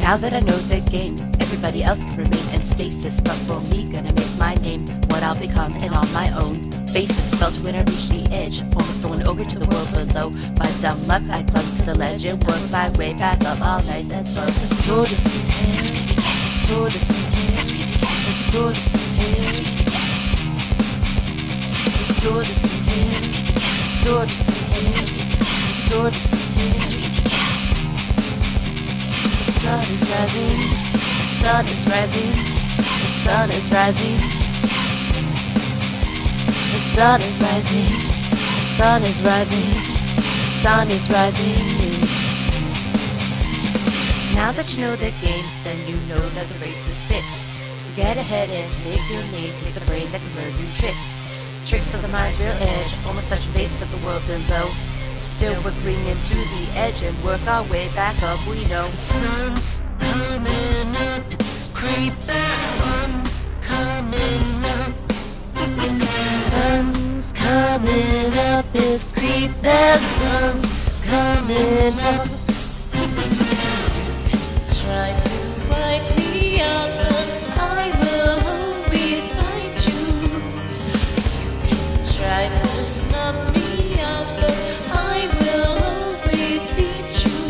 Now that I know the game, everybody else can remain in stasis, but for me, gonna make my name what I'll become, and on my own basis. Felt when I reached the edge, almost going over to the world below. By dumb luck, I clung to the ledge and worked my way back up, all nice and slow. Tour de That's we began. Tour de That's we began. Tour de That's we began. Tour de That's we began. Tour de That's we began. Tour de That's we began. The sun is rising, the sun is rising, the sun is rising. The sun is rising, the sun is rising, the sun is rising. Now that you know the game, then you know that the race is fixed. To get ahead and to make your name takes a brain that can learn new tricks. Tricks of the mind's real edge, almost touching base with the world below. Still we're clinging to the edge and work our way back up, we know. The sun's coming up, it's creeping. Sun's coming up. The sun's coming up, it's creeping. Sun's coming up. Try to wipe me out, but I will always fight you. Try to snub me out, but I will always beat you.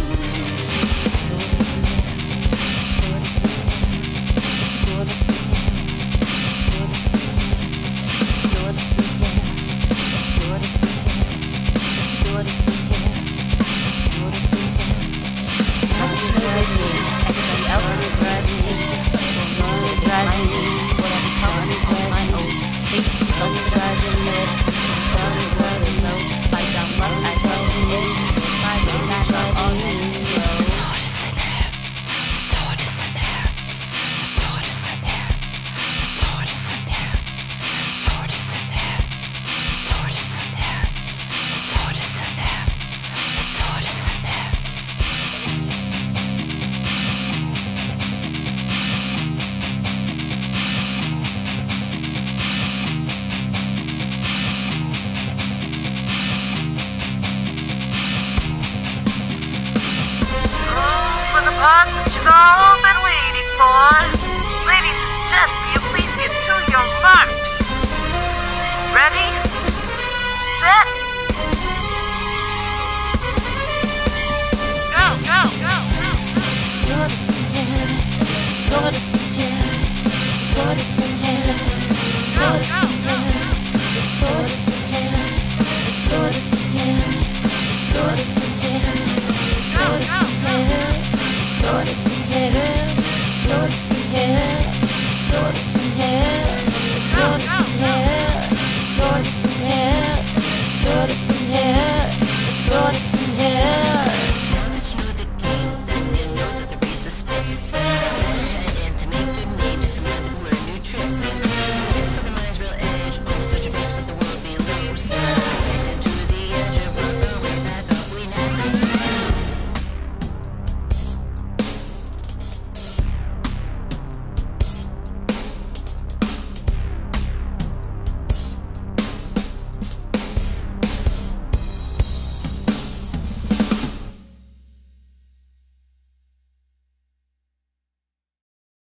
Everybody else is rising, the sun is rising, what I become is on my own. The sun is rising, the sun is rising low. By dumb luck, I fell in my way back up all this slow. The tortoise in air, the tortoise in air, the tortoise in air, the tortoise in air, the tortoise in air, the tortoise in air, the tortoise in air, the tortoise in air. For the part that you've all been waiting for. Ladies and gents, will you please get to your marks? Ready? Set? Go, go, go, go. Tortoise again, tortoise again, tortoise again, tortoise again, tortoise again, tortoise again, tortoise again, tortoise again, tortoise again.